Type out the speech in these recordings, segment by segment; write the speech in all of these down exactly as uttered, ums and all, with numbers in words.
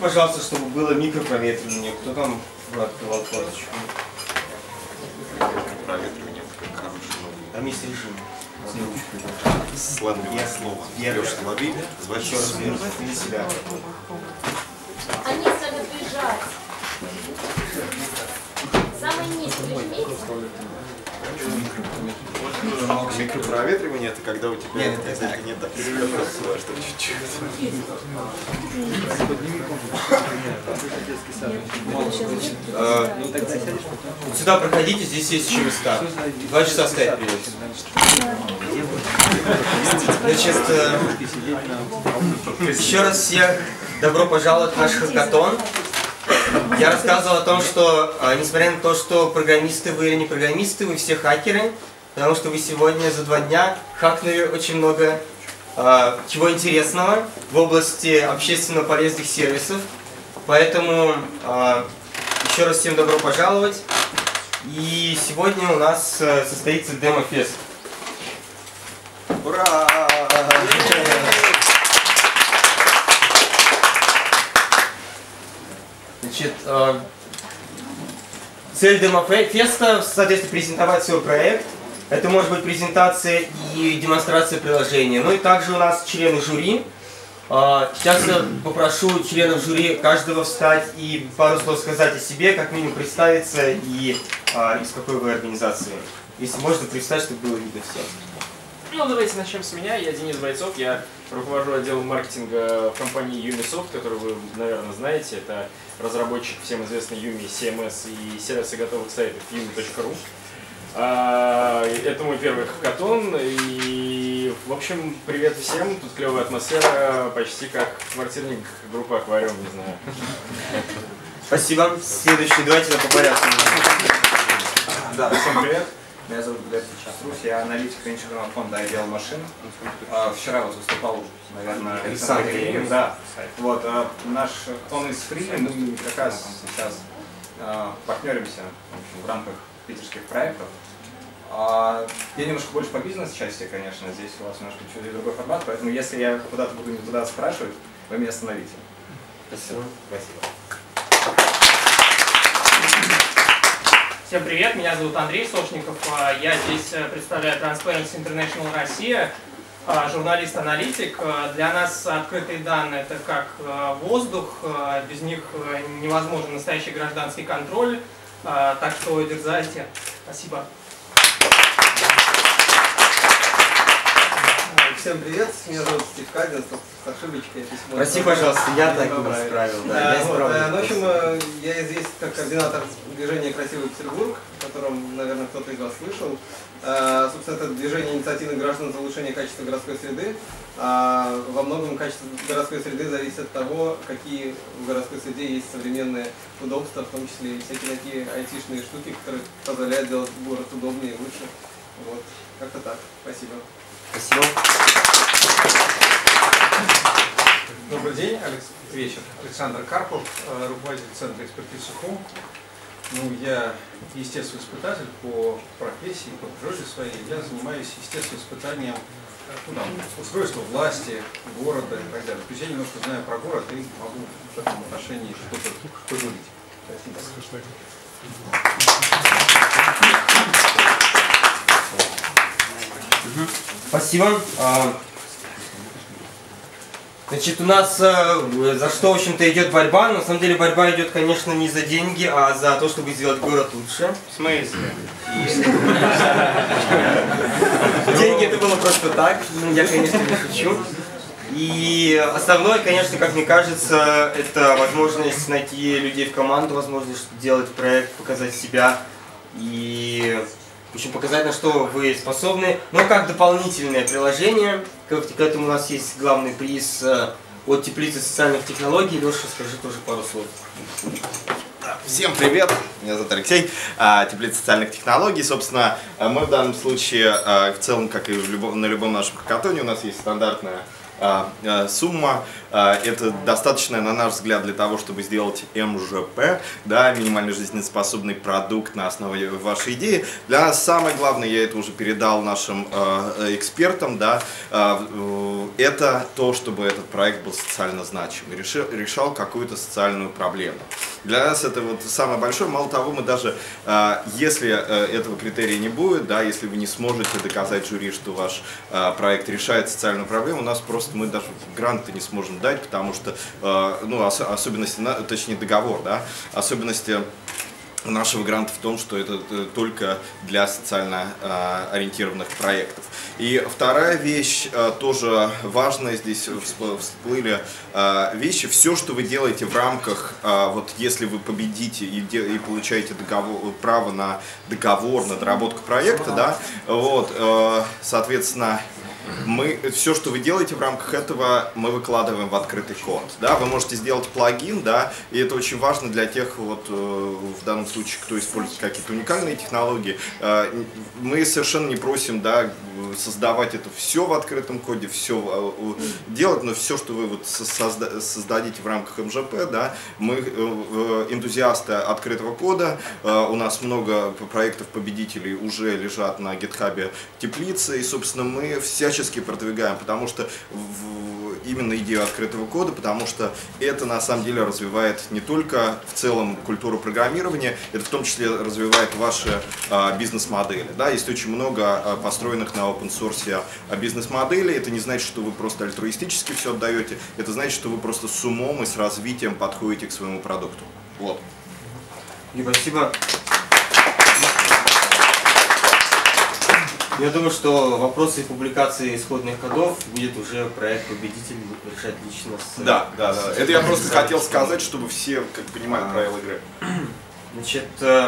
пожалуйста, чтобы было микропроветривание. Кто там открывал форточку? Проветривание, как хороший новый. Там есть режим. Сладкое слово. Берешь слови, звать еще раз для себя. Они стали бежать. Самый низ прижмите. Микропроветривание — это когда у тебя нет, это, это не так что чуть-чуть. Сюда проходите, здесь есть еще места. Два часа стоять придется. Значит, еще раз всех добро пожаловать в наш хакатон. Я рассказывал о том, что, несмотря на то, что программисты вы или не программисты, вы все хакеры, потому что вы сегодня за два дня хакнули очень много э, чего интересного в области общественно полезных сервисов. Поэтому э, еще раз всем добро пожаловать. И сегодня у нас э, состоится демо-фест. Ура! Значит, э, цель демо-феста, соответственно, презентовать свой проект. Это может быть презентация и демонстрация приложения. Ну и также у нас члены жюри. Э, сейчас я попрошу членов жюри каждого встать и пару слов сказать о себе, как минимум представиться и э, из какой вы организации. Если можно, представить, чтобы было видно все. Ну, давайте начнем с меня. Я Денис Бойцов, я руковожу отделом маркетинга в компании Юмисофт, которую вы, наверное, знаете. Это разработчик всем известный Юми, си эм эс и сервисы готовых сайтов юми точка ру. Это мой первый хакатон. И, в общем, привет всем. Тут клевая атмосфера, почти как квартирник группы Аквариум, не знаю. Спасибо. Следующий, давайте по порядку. Да, всем привет. Меня зовут Глеб Часрус, я аналитик венчурного фонда отдела машин. А, вчера вот выступал, наверное, Александр Ильин. Да. Вот, а, наш он из Фри, мы как раз сейчас а, партнеримся в, общем, в рамках питерских проектов. А, я немножко больше по бизнес-части, конечно, здесь у вас немножко чуть другой формат, поэтому если я куда-то буду не туда спрашивать, вы меня остановите. Спасибо. Спасибо. Всем привет, меня зовут Андрей Сошников, я здесь представляю Transparency International Россия, журналист-аналитик. Для нас открытые данные — это как воздух, без них невозможен настоящий гражданский контроль, так что дерзайте. Спасибо. Всем привет, меня зовут Стив Кадин, с ошибочкой письмо. Прости, пожалуйста, я так не исправил. Да, я исправил. Ну, в общем, я здесь как координатор движения «Красивый Петербург», о котором, наверное, кто-то из вас слышал. Собственно, это движение инициативных граждан за улучшение качества городской среды. Во многом качество городской среды зависит от того, какие в городской среде есть современные удобства, в том числе и всякие такие айтишные штуки, которые позволяют делать город удобнее и лучше. Вот, как-то так. Спасибо. Спасибо. Добрый день, Алекс... вечер. Александр Карпов, руководитель Центра экспертизы ХУМ. Ну, я естественный испытатель по профессии, по природе своей. Я занимаюсь естественным испытанием ну, там, устройства власти, города и так далее. То есть я немножко знаю про город и могу в этом отношении что-то поговорить. Спасибо. Спасибо. Значит, у нас за что, в общем-то, идет борьба. На самом деле борьба идет, конечно, не за деньги, а за то, чтобы сделать город лучше. В смысле? Деньги — это было просто так. Я, конечно, не шучу. И основное, конечно, как мне кажется, это возможность найти людей в команду, возможность делать проект, показать себя и, в общем, показать, на что вы способны. Но как дополнительное приложение, к этому у нас есть главный приз от Теплицы социальных технологий. Леша, скажи тоже пару слов. Всем привет, меня зовут Алексей, Теплица социальных технологий. Собственно, мы в данном случае, в целом, как и в любом, на любом нашем хакатоне, у нас есть стандартная а, а, сумма. А, это достаточная, на наш взгляд, для того, чтобы сделать эм жэ пэ, да, минимально жизнеспособный продукт на основе вашей идеи. Для нас самое главное, я это уже передал нашим э, экспертам, да, э, это то, чтобы этот проект был социально значимый, решил, решал какую-то социальную проблему. Для нас это вот самое большое. Мало того, мы даже, э, если э, этого критерия не будет, да, если вы не сможете доказать жюри, что ваш э, проект решает социальную проблему, у нас просто мы даже гранты не сможем дать, потому что, э, ну, ос особенности, точнее договор, да, особенности нашего гранта в том, что это только для социально э, ориентированных проектов. И вторая вещь, э, тоже важная, здесь всплыли э, вещи. Все, что вы делаете в рамках, э, вот если вы победите и, и получаете договор, право на договор, на доработку проекта, да, вот, э, соответственно, мы, все, что вы делаете в рамках этого, мы выкладываем в открытый код. Да? Вы можете сделать плагин, да, и это очень важно для тех, вот, в данном случае, кто использует какие-то уникальные технологии. Мы совершенно не просим, да, создавать это все в открытом коде, все делать, но все, что вы вот созда создадите в рамках эм жэ пэ, да, мы энтузиасты открытого кода, у нас много проектов победителей уже лежат на гитхабе теплицы, и, собственно, мы всячески продвигаем, потому что в, именно идею открытого кода, потому что это на самом деле развивает не только в целом культуру программирования, это в том числе развивает ваши а, бизнес-модели. Да? Есть очень много а, построенных на open source а, бизнес-моделей. Это не значит, что вы просто альтруистически все отдаете, это значит, что вы просто с умом и с развитием подходите к своему продукту. Вот. Спасибо. Я думаю, что вопросы публикации исходных кодов будет уже проект победитель решать лично с... Да, да, да. Это я просто хотел сказать, чтобы все как понимали правила игры. Значит, э,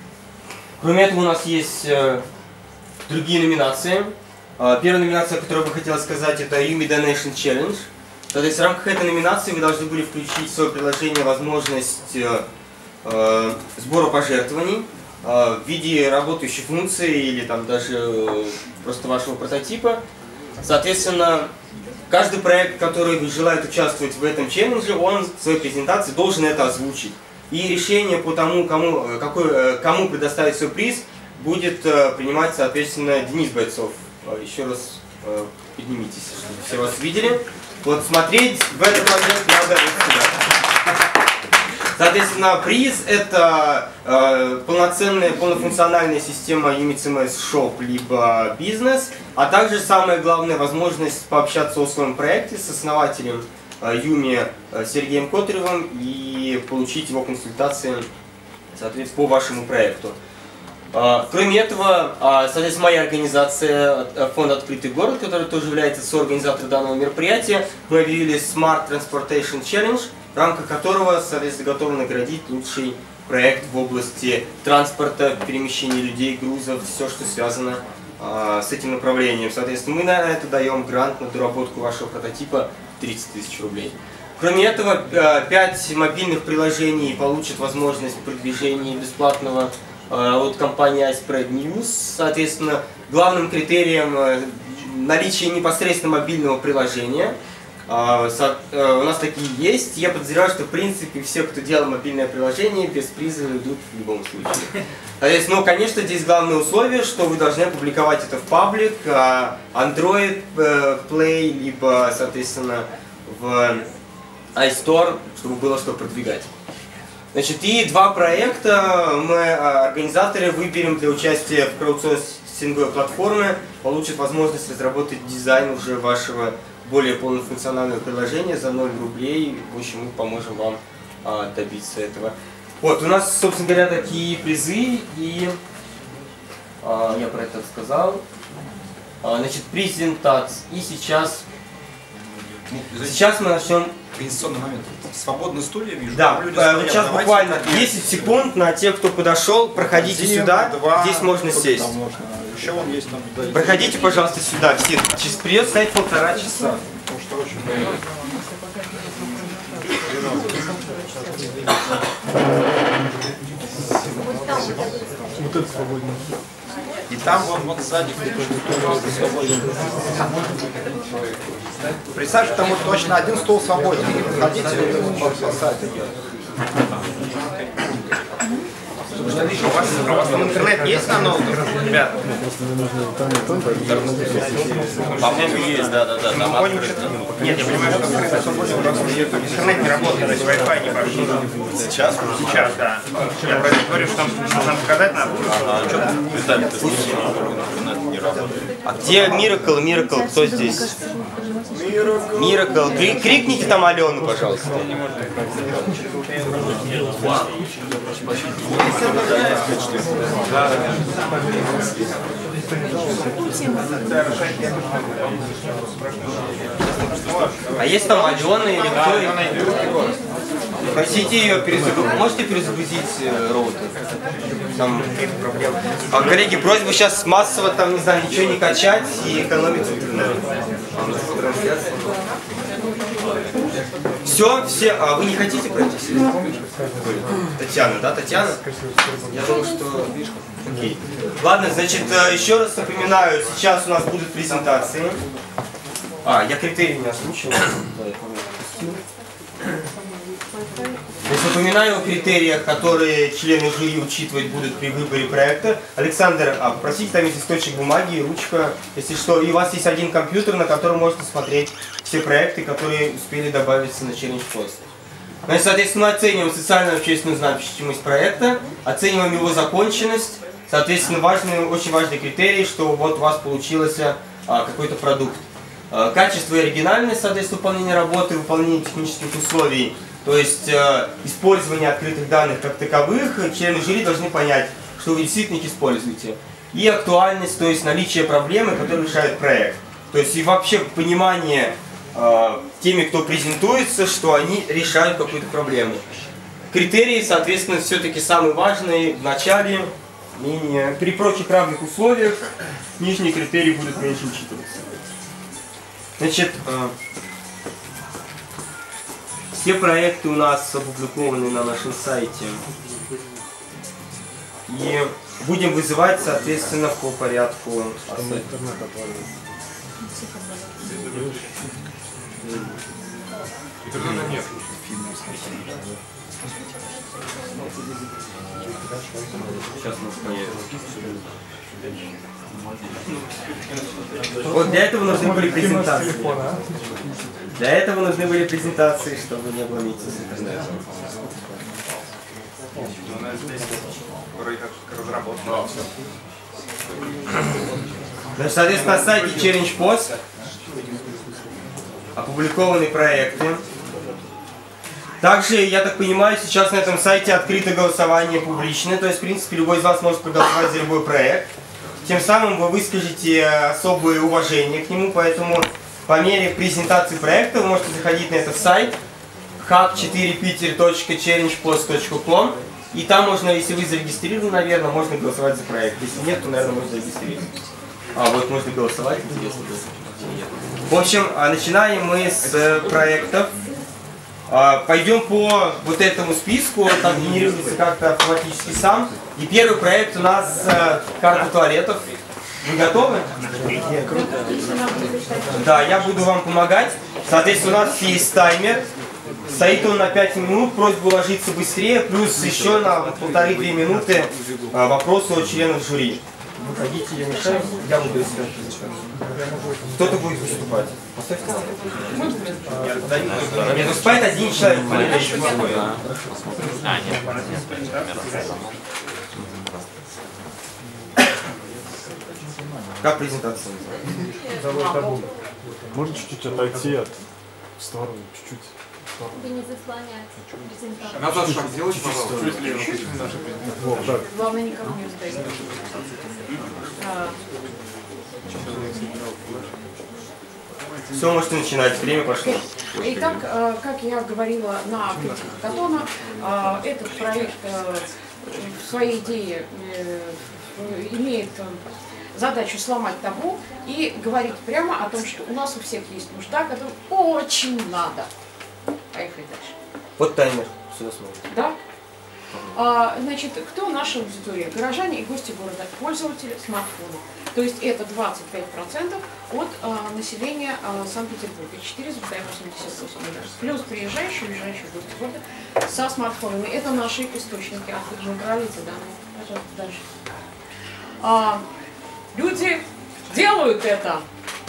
кроме этого у нас есть э, другие номинации. Э, первая номинация, о которой бы хотел сказать, это Yumi Donation Challenge. То есть в рамках этой номинации вы должны были включить в свое приложение возможность э, э, сбора пожертвований в виде работающей функции или там даже просто вашего прототипа. Соответственно, каждый проект, который желает участвовать в этом челлендже, он в своей презентации должен это озвучить. И решение по тому, кому, какой, кому предоставить свой приз, будет принимать, соответственно, Денис Бойцов. Еще раз поднимитесь, чтобы все вас видели. Вот смотреть в этот момент надо вот сюда. Соответственно, приз – это э, полноценная, полнофункциональная система Yumi си эм эс Shop, либо бизнес, а также самая главная возможность пообщаться о своем проекте с основателем э, Yumi э, Сергеем Котаревым и получить его консультации, соответственно, по вашему проекту. Э, кроме этого, э, соответственно, моя организация, фонд «Открытый город», который тоже является соорганизатором данного мероприятия, мы объявили Smart Transportation Challenge, в рамках которого, соответственно, готовы наградить лучший проект в области транспорта, перемещения людей, грузов, все, что связано э, с этим направлением. Соответственно, мы на это даем грант на доработку вашего прототипа тридцать тысяч рублей. Кроме этого, пять мобильных приложений получат возможность продвижения бесплатного э, от компании iSpread News. Соответственно, главным критерием э, наличия непосредственно мобильного приложения. Uh, со, uh, у нас такие есть. Я подозреваю, что в принципе все, кто делал мобильное приложение, без приза идут в любом случае. Uh, но, конечно, здесь главное условие, что вы должны опубликовать это в паблик, uh, Android uh, Play, либо, соответственно, в iStore, чтобы было что продвигать. Значит, и два проекта мы, uh, организаторы, выберем для участия в краудсорсинговой платформе, получат возможность разработать дизайн уже вашего более полнофункциональное приложение за ноль рублей. В общем, мы поможем вам а, добиться этого. Вот, у нас, собственно говоря, такие призы, и а, я про это сказал. А, значит, презентация. И сейчас, сейчас мы начнем... Организационный момент. Свободные стулья, вижу. Да, люди а, стоят. сейчас буквально десять секунд на тех, кто подошел. Проходите Один, сюда, два, здесь можно сесть. Можно. Еще вон есть там. Проходите, пожалуйста, сюда. Все. Придется стоять полтора часа. Потому что очень Вот это свободно. И там вон, вот сзади. Представь, что там вот точно один стол свободен. Ходите, посадите. У вас, у вас там интернет есть на ноутах, ребят? По-моему, есть, да, да, да. Там Нет, я понимаю, что интернет не работает, то есть Wi-Fi не пошел. Сейчас? Сейчас, да. Я про это говорю, что нам, что нам показать надо. А где Miracle, Miracle, кто здесь? Miracle. Кри- крикните там Алену, пожалуйста. А есть там Алена или кто? Просите ее перезагрузить. Можете перезагрузить э, роутер? Там проблем. А, коллеги, просьба сейчас массово там, не знаю, ничего не качать и экономить интернет. Все, все. А вы не хотите пройтись? Татьяна, да, Татьяна? Я думаю, что... Окей. Ладно, значит, еще раз напоминаю, сейчас у нас будут презентации. А, я критерии не озвучил. То есть напоминаю о критериях, которые члены жюри учитывать будут при выборе проекта. Александр, а попросите там есть листочек бумаги, ручка, если что. И у вас есть один компьютер, на котором можете смотреть все проекты, которые успели добавиться на Challenge Post. Значит, соответственно, мы оцениваем социальную общественную значимость проекта, оцениваем его законченность. Соответственно, важный, очень важный критерий, что вот у вас получился а, какой-то продукт. А, качество и оригинальность, соответственно, выполнения работы, выполнение технических условий. То есть э, использование открытых данных как таковых, члены жюри должны понять, что вы действительно их используете. И актуальность, то есть наличие проблемы, которая решает проект. То есть и вообще понимание э, теми, кто презентуется, что они решают какую-то проблему. Критерии, соответственно, все-таки самые важные в начале, менее, при прочих равных условиях нижние критерии будут меньше учитываться. Значит, э, все проекты у нас опубликованы на нашем сайте. И будем вызывать, соответственно, по порядку. Интернета нет. Сейчас у нас появится. Вот для этого нужны были презентации. Для этого нужны были презентации, чтобы не было митинга с интернетом. Значит, соответственно, на сайте Challenge Post опубликованы проекты. Также, я так понимаю, сейчас на этом сайте открыто голосование публичное, то есть, в принципе, любой из вас может проголосовать за любой проект. Тем самым вы выскажете особое уважение к нему, поэтому по мере презентации проекта вы можете заходить на этот сайт хаб четыре питер точка челленджпост точка ком, и там можно, если вы зарегистрированы, наверное, можно голосовать за проект. Если нет, то, наверное, можно зарегистрироваться. А, вот можно голосовать, интересно. В общем, начинаем мы с проектов. Пойдем по вот этому списку, там генерируется как-то автоматически сам. И первый проект у нас карта туалетов. Вы готовы? Да, я буду вам помогать. Соответственно, у нас есть таймер. Стоит он на пять минут, просьба уложиться быстрее, плюс еще на полторы-две минуты вопросы от членов жюри. Выходите, я мешаю, я буду искать. Кто-то будет выступать. Поставьте. Нет, выступает один человек. А, нет. Как презентация? Можно чуть-чуть отойти от в сторону, чуть-чуть. Вы не заслоняете презентацию. Назад шаг сделайте, пожалуйста. Вот так. Главное, никого не успеть. Все, можете начинать. Время пошло. Итак, как я говорила на открытии Хакатона, этот проект в своей идее имеет задачу сломать табу и говорить прямо о том, что у нас у всех есть нужда, которую очень надо. Поехали дальше. Вот таймер. Все смотрите. Да? А, значит, кто наша аудитория? Горожане и гости города, пользователи смартфонов. То есть это двадцать пять процентов от а, населения а, Санкт-Петербурга, четыре целых восемьдесят восемь сотых. Плюс приезжающие, уезжающие гости города со смартфонами. Это наши источники, откуда мы брали эти данные. Пожалуйста, дальше. А, люди делают это.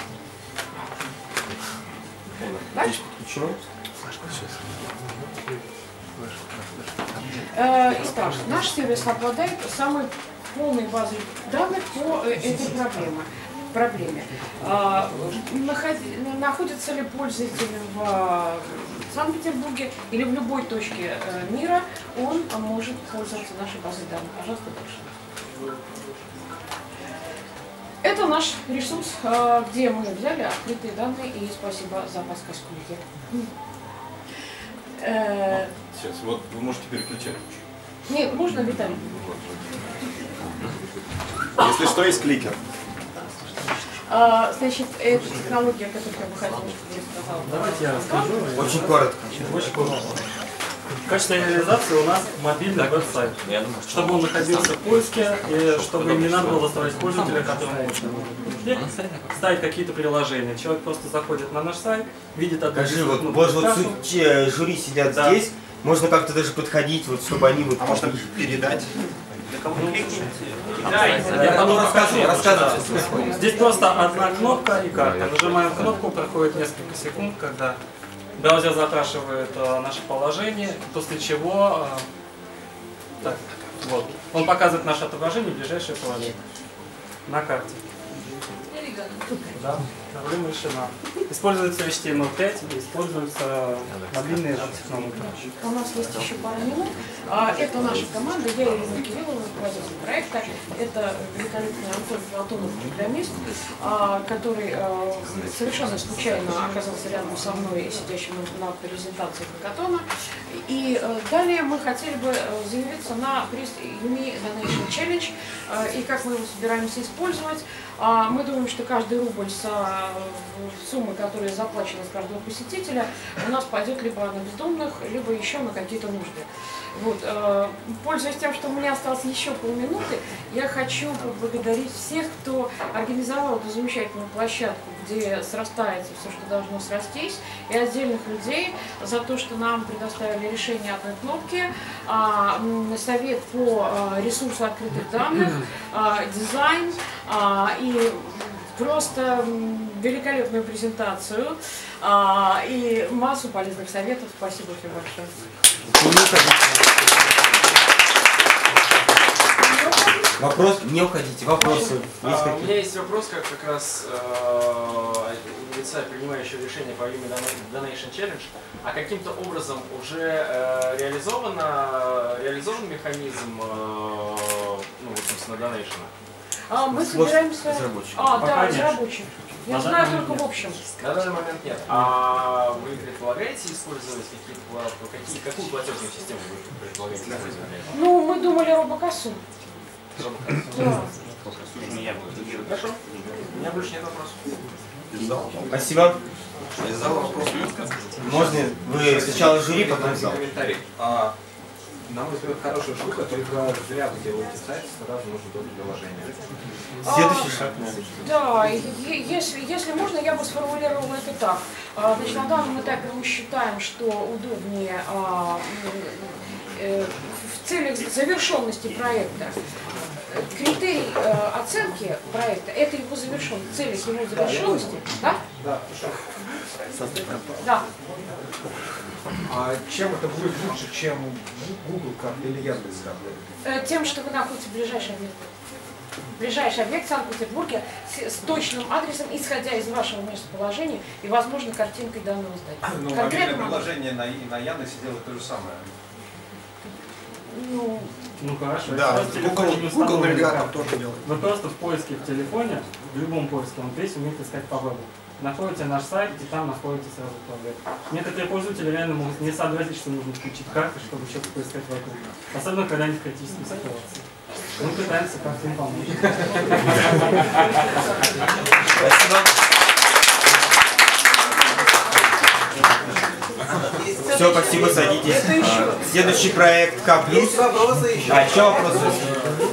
Дальше. Э, Итак, наш сервис обладает самой полной базой данных по э, этой проблеме. проблеме. Э, находи, находится ли пользователь в э, Санкт-Петербурге или в любой точке э, мира, он э, может пользоваться нашей базой данных. Пожалуйста, дальше. Это наш ресурс, э, где мы взяли открытые данные, и спасибо за подсказку. Э, Сейчас, вот вы можете переключать. Нет, можно, Виталий. Если что, есть кликер. А, значит, это технология, которую я бы хотела, чтобы я сказала. Давайте я расскажу. Очень коротко. Очень коротко. В качестве реализации у нас мобильный веб-сайт. Чтобы он находился в поиске, и чтобы не надо было заставлять пользователя, которому нужно ставить какие-то приложения. Человек просто заходит на наш сайт, видит одну Скажи, вот, вот, вот суть, жюри сидят да. здесь, можно как-то даже подходить, вот, чтобы они вот... А можно передать? Да, я потом расскажу. рассказываю. Здесь просто одна кнопка и карта. Нажимаем кнопку, проходит несколько секунд, когда браузер запрашивает а, наше положение, после чего а, так, вот, он показывает наше отображение в ближайшее положение на карте. Да, проблема решена. Используется эйч ти эм эл пять, используются мобильные же технологии. У нас есть еще пару минут. Это наша команда, я Ирина Кириллова, руководитель проекта. Это великолепный Антон Платонов, программист, который совершенно случайно оказался рядом со мной, сидящим на презентации Хакатона. И далее мы хотели бы заявиться на приз Юми Donation Challenge. И как мы его собираемся использовать. Мы думаем, что каждый рубль с суммы, которая заплачена с каждого посетителя, у нас пойдет либо на бездомных, либо еще на какие-то нужды. Вот. Пользуясь тем, что у меня осталось еще полминуты, я хочу поблагодарить всех, кто организовал эту замечательную площадку, где срастается все, что должно срастись, и отдельных людей за то, что нам предоставили решение одной кнопки, совет по ресурсу открытых данных, дизайн и просто великолепную презентацию и массу полезных советов. Спасибо всем большое. Вопрос? Не уходите. Вопросы? А, у меня есть вопрос, как как раз э, лица, принимающего решение по Юми Donation Challenge. А каким-то образом уже э, реализовано, реализован механизм, э, ну, собственно, донейшена? А, мы собираемся... А, да, разработчик. Я знаю только в общем. На данный момент нет. А вы предполагаете использовать какие-то, какие, какую платежную систему вы предполагаете использовать? Ну, мы думали робокассу. Да. Хорошо. У меня больше нет вопросов. Спасибо. Из зала вопрос. Можно вы сначала жюри, потом зал. Комментарий. А, на мой взгляд, хорошая штука, только зря вы делаете сайт, сразу нужно только приложение. Следующий шаг. Да, если, если можно, я бы сформулировала это так. Значит, на данном этапе мы считаем, что удобнее в целях завершенности проекта критерий оценки проекта — это его завершенность, цель его завершенности, да? Да. Да. А чем это будет лучше, чем Google карта или Яндекс карта? Тем, что вы находитесь в ближайшем объекте. Ближайший объект в Санкт-Петербурге с, с точным адресом, исходя из вашего местоположения и, возможно, картинкой данного здания. Ну, мобильное приложение на, на Яндексе делает то же самое. Ну, ну хорошо. Да, Google, Google навигатор тоже делает. Вы просто в поиске в телефоне, в любом поиске, он весь умеет искать по вебу. Находите наш сайт, и там находите сразу по вебу. Некоторые пользователи реально могут не сообразить, что нужно включить карты, чтобы что-то поискать вокруг. Особенно, когда они в критической ситуации. Мы пытаемся как-то им помочь. Спасибо. Все, спасибо, садитесь. А, следующий проект К плюс. Есть вопросы еще? А, еще вопросы?